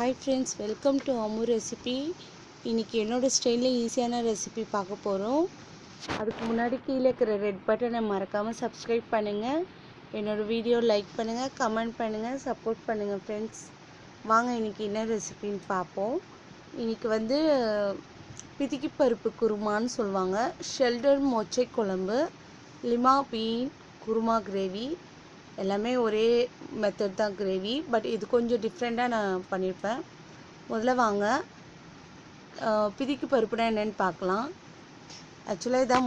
Hi friends, welcome to Ammu recipe. இன்றைக்கி என்னோடய ஸ்டைலில் ஈஸியான ரெசிபி பார்க்க போகிறோம். அதுக்கு முன்னாடி கீழே இருக்கிற ரெட் பட்டனை மறக்காமல் சப்ஸ்கிரைப் பண்ணுங்கள். என்னோடய வீடியோ லைக் பண்ணுங்கள், கமெண்ட் பண்ணுங்கள், சப்போர்ட் பண்ணுங்கள் ஃப்ரெண்ட்ஸ். வாங்க இன்றைக்கி என்ன ரெசிபின்னு பார்ப்போம். இன்றைக்கி பிதிக்கி பருப்பு குருமான்னு சொல்லுவாங்க. ஷெல்டர் மொச்சை குழம்பு, லிமா பீன் குருமா கிரேவி, எல்லாமே ஒரே மெத்தட் தான் கிரேவி. பட் இது கொஞ்சம் டிஃப்ரெண்ட்டாக நான் பண்ணியிருப்பேன். முதல்ல வாங்க பிதிக்கு பருப்புனா என்னென்னு பார்க்கலாம். ஆக்சுவலாக இதான்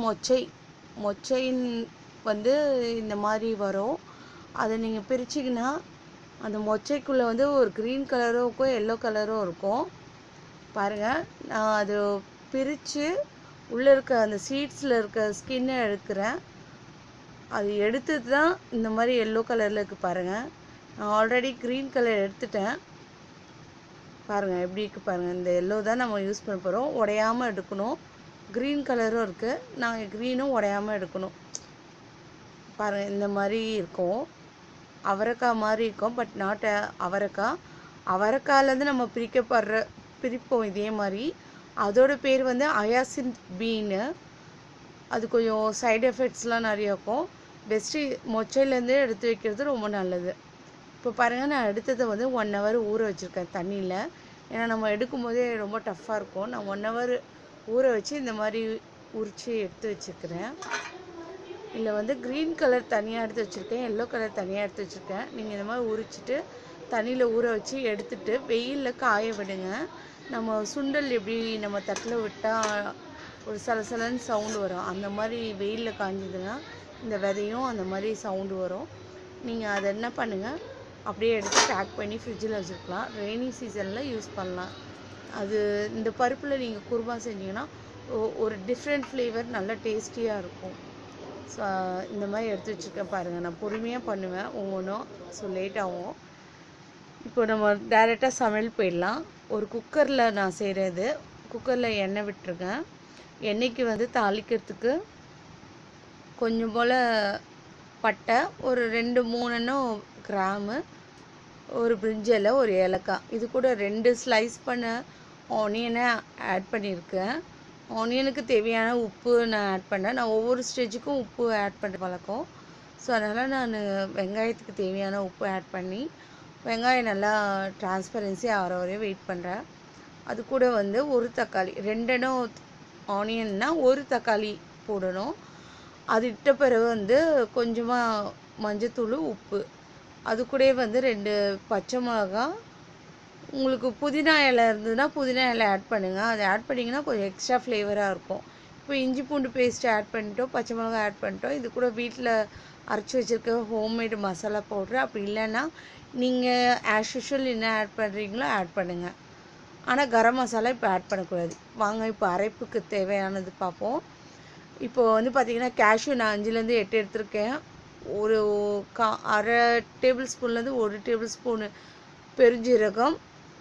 மொச்சைன்னு இந்த மாதிரி வரும். அதை நீங்கள் பிரிச்சிங்கன்னா அந்த மொச்சைக்குள்ளே ஒரு க்ரீன் கலரும் இருக்கும், எல்லோ கலரும் இருக்கும். பாருங்கள், நான் அது பிரித்து உள்ளே இருக்க அந்த சீட்ஸில் இருக்க ஸ்கின்னை எடுக்கிறேன். அது எடுத்தது தான் இந்த மாதிரி எல்லோ கலரில் இருக்குது. பாருங்கள், நான் ஆல்ரெடி க்ரீன் கலர் எடுத்துட்டேன். பாருங்கள் எப்படி இருக்குது பாருங்கள். இந்த எல்லோ தான் நம்ம யூஸ் பண்ண போகிறோம். உடையாமல் எடுக்கணும். க்ரீன் கலரும் இருக்குது, நாங்கள் க்ரீனும் உடையாமல் எடுக்கணும். பாருங்கள், இந்த மாதிரி இருக்கும். அவரைக்காய் மாதிரி இருக்கும், பட் நாட் அவரைக்காய். அவரைக்காயிலேருந்து நம்ம பிரிப்போம் இதே மாதிரி. அதோட பேர் அயாசின்த் பீனு. அது கொஞ்சம் சைடு எஃபெக்ட்ஸ்லாம் நிறைய இருக்கும். பெஸ்ட்டு மொச்சையிலேருந்தே எடுத்து வைக்கிறது ரொம்ப நல்லது. இப்போ பாருங்கள், நான் எடுத்ததை 1 ஹவர் ஊற வச்சுருக்கேன் தண்ணியில். ஏன்னா நம்ம எடுக்கும் போதே ரொம்ப டஃப்பாக இருக்கும். நான் 1 ஹவர் ஊற வச்சு இந்த மாதிரி உரித்து எடுத்து வச்சுருக்கிறேன். இதில் க்ரீன் கலர் தனியாக எடுத்து வச்சுருக்கேன், எல்லோ கலர் தனியாக எடுத்து வச்சுருக்கேன். நீங்கள் இந்த மாதிரி உரிச்சிட்டு தண்ணியில் ஊற வச்சு எடுத்துகிட்டு வெயிலில் காய விடுங்க. நம்ம சுண்டல் எப்படி நம்ம தட்டில் விட்டால் ஒரு சலசலன்னு சவுண்டு வரும், அந்த மாதிரி வெயிலில் காய்ஞ்சதுன்னா இந்த விதையும் அந்த மாதிரி சவுண்டு வரும். நீங்கள் அதை என்ன பண்ணுங்கள், அப்படியே எடுத்து பேக் பண்ணி ஃப்ரிட்ஜில் வச்சுருக்கலாம். ரெய்னி சீசனில் யூஸ் பண்ணலாம். அது இந்த பருப்பில் நீங்கள் குருமா செஞ்சிங்கன்னா ஒரு டிஃப்ரெண்ட் ஃப்ளேவர், நல்ல டேஸ்டியாக இருக்கும். ஸோ இந்த மாதிரி எடுத்து வச்சுருக்கேன். பாருங்கள், நான் பொறுமையாக பண்ணுவேன் ஒவ்வொன்றும், ஸோ லேட் ஆகும். இப்போ நம்ம டைரெக்டாக சமையல் போயிடலாம். ஒரு குக்கரில் நான் செய்கிறது. குக்கரில் எண்ணெய் விட்டுருக்கேன். எண்ணெய்க்கு தாளிக்கிறதுக்கு கொஞ்சம் போல் பட்டை, ஒரு 2-3 கிராமு, ஒரு பிரிஞ்சில், ஒரு ஏலக்காய், இது கூட 2 ஸ்லைஸ் பண்ண ஆனியனை ஆட் பண்ணியிருக்கேன். ஆனியனுக்கு தேவையான உப்பு நான் ஆட் பண்ணேன். நான் ஒவ்வொரு ஸ்டேஜுக்கும் உப்பு ஆட் பண்ணுற பழக்கம். ஸோ அதனால் நான் வெங்காயத்துக்கு தேவையான உப்பு ஆட் பண்ணி வெங்காயம் நல்லா டிரான்ஸ்பரன்சி ஆகிற வரையும் வெயிட் பண்ணுறேன். அது கூட ஒரு தக்காளி, 2 ஆனியன்னா ஒரு தக்காளி போடணும். அது இட்ட பிறகு கொஞ்சமாக மஞ்சத்தூள், உப்பு, அது கூட 2 பச்சை மிளகா. உங்களுக்கு புதினா இலை இருந்ததுன்னா புதினா இலை ஆட் பண்ணுங்கள். அதை ஆட் பண்ணிங்கன்னா கொஞ்சம் எக்ஸ்ட்ரா ஃப்ளேவராக இருக்கும். இப்போ இஞ்சி பூண்டு பேஸ்ட்டு ஆட் பண்ணிட்டோம், பச்சை மிளகா ஆட் பண்ணிட்டோம். இது கூட வீட்டில் அரைச்சி வச்சுருக்க ஹோம்மேடு மசாலா பவுட்ரு. அப்படி இல்லைன்னா நீங்கள் ஆஸ் யூஷுவல் என்ன ஆட் பண்ணுறீங்களோ ஆட் பண்ணுங்கள். ஆனால் கரம் மசாலா இப்போ ஆட் பண்ணக்கூடாது. வாங்க இப்போ அரைப்புக்கு தேவையானது பார்ப்போம். இப்போது பார்த்திங்கன்னா கேஷ்யூ நான் 5-8 எடுத்திருக்கேன். ஒரு அரை டேபிள் ஸ்பூன்லேருந்து 1 டேபிள் ஸ்பூனு பெருஞ்சீரகம்,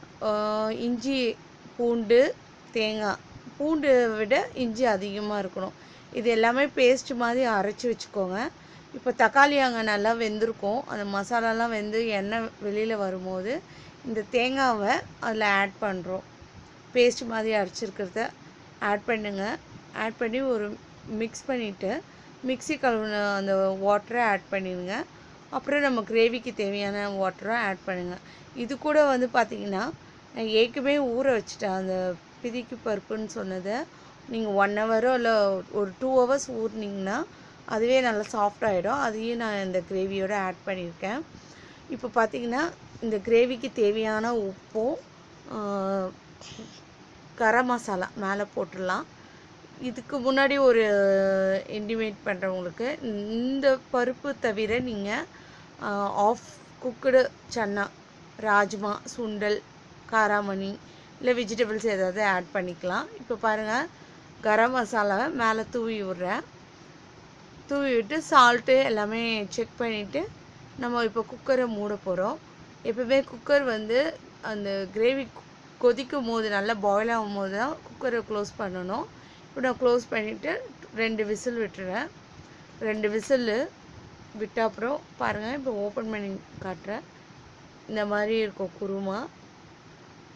இஞ்சி, பூண்டு, தேங்காய். பூண்டு விட இஞ்சி அதிகமாக இருக்கணும். இது எல்லாமே பேஸ்ட் மாதிரி அரைச்சி வச்சுக்கோங்க. இப்போ தக்காளி அங்கே நல்லா வெந்திருக்கும். அந்த மசாலாலாம் வெந்து எண்ணெய் வெளியில் வரும்போது இந்த தேங்காவை அதில் ஆட் பண்ணுறோம். பேஸ்ட் மாதிரி அரைச்சிருக்கிறத ஆட் பண்ணுங்கள். ஆட் பண்ணி ஒரு மிக்ஸ் பண்ணிவிட்டு மிக்ஸி கழுவுன அந்த வாட்டரை ஆட் பண்ணிடுங்க. அப்புறம் நம்ம கிரேவிக்கு தேவையான வாட்டரை ஆட் பண்ணுங்கள். இது கூட பார்த்திங்கன்னா நான் ஏற்கனவே ஊற வச்சுட்டேன். அந்த பிதிக்கு பருப்புன்னு சொன்னதை நீங்கள் 1 ஹவரோ இல்லை ஒரு 2 ஹவர்ஸ் ஊறினீங்கன்னா அதுவே நல்லா சாஃப்டாகிடும். அதையும் நான் இந்த கிரேவியோடு ஆட் பண்ணியிருக்கேன். இப்போ பார்த்திங்கன்னா இந்த கிரேவிக்கு தேவையான உப்பும் கரம் மசாலா மேலே போட்டுடலாம். இதுக்கு முன்னாடி ஒரு இன்டிமேட் பண்ணுறவங்களுக்கு, இந்த பருப்பு தவிர நீங்கள் ஆஃப் குக்குடு சன்னா, ராஜ்மா, சுண்டல், காராமணி இல்லை வெஜிடபிள்ஸ் ஏதாவது ஆட் பண்ணிக்கலாம். இப்போ பாருங்கள், கரம் மசாலாவை மேலே தூவி விட்றேன். தூவி விட்டு சால்ட்டு எல்லாமே செக் பண்ணிவிட்டு நம்ம இப்போ குக்கரை மூட போகிறோம். எப்போவுமே குக்கர் அந்த கிரேவி கொதிக்கும் போது, நல்லா பாயில் ஆகும் போது தான் குக்கரை க்ளோஸ் பண்ணணும். இப்போ நான் க்ளோஸ் பண்ணிவிட்டு 2 விசில் விட்டுறேன். 2 விசில் விட்ட அப்புறம் பாருங்கள், இப்போ ஓப்பன் பண்ணி காட்டுறேன். இந்த மாதிரி இருக்கும் குருமா.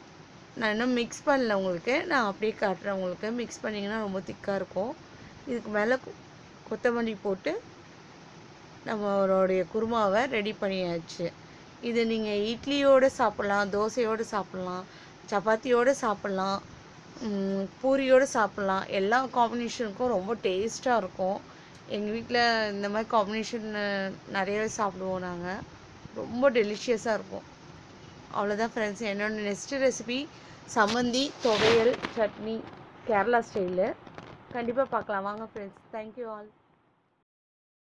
நான் இன்னும் மிக்ஸ் பண்ணல உங்களுக்கு, நான் அப்படியே காட்டுறேன் உங்களுக்கு. மிக்ஸ் பண்ணிங்கன்னா ரொம்ப திக்காக இருக்கும். இதுக்கு மேலே கொத்தமல்லி போட்டு நம்மளுடைய குருமாவை ரெடி பண்ணியாச்சு. இது நீங்கள் இட்லியோடு சாப்பிட்லாம், தோசையோடு சாப்பிட்லாம், சப்பாத்தியோடு சாப்பிட்லாம், பூரியோடு சாப்பிட்லாம். எல்லா காம்பினேஷனுக்கும் ரொம்ப டேஸ்ட்டாக இருக்கும். எங்கள் வீட்டில் இந்த மாதிரி காம்பினேஷன் நிறையவே சாப்பிடுவோம் நாங்கள். ரொம்ப டெலிஷியஸாக இருக்கும். அவ்வளோதான் ஃப்ரெண்ட்ஸ். என்னோட நெக்ஸ்ட்டு ரெசிபி சம்மந்தி, துவையல், சட்னி, கேரளா ஸ்டைலு. கண்டிப்பாக பார்க்கலாம் வாங்க ஃப்ரெண்ட்ஸ். Thank you all.